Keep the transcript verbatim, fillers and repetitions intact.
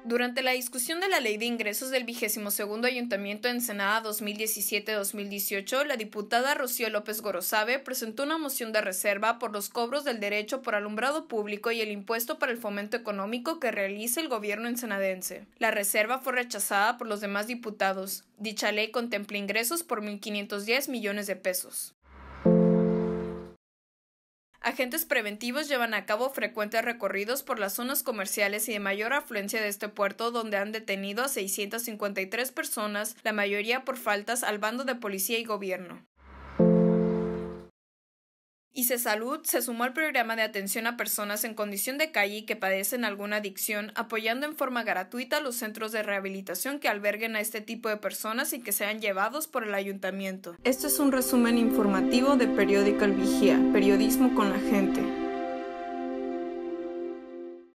Durante la discusión de la Ley de Ingresos del vigésimo segundo Ayuntamiento de Ensenada dos mil diecisiete a dos mil dieciocho, la diputada Rocío López Gorosabe presentó una moción de reserva por los cobros del derecho por alumbrado público y el impuesto para el fomento económico que realiza el gobierno ensenadense. La reserva fue rechazada por los demás diputados. Dicha ley contempla ingresos por mil quinientos diez millones de pesos. Agentes preventivos llevan a cabo frecuentes recorridos por las zonas comerciales y de mayor afluencia de este puerto, donde han detenido a seiscientas cincuenta y tres personas, la mayoría por faltas al bando de policía y gobierno. ICESalud se sumó al programa de atención a personas en condición de calle y que padecen alguna adicción, apoyando en forma gratuita los centros de rehabilitación que alberguen a este tipo de personas y que sean llevados por el ayuntamiento. Esto es un resumen informativo de Periódico El Vigía, periodismo con la gente.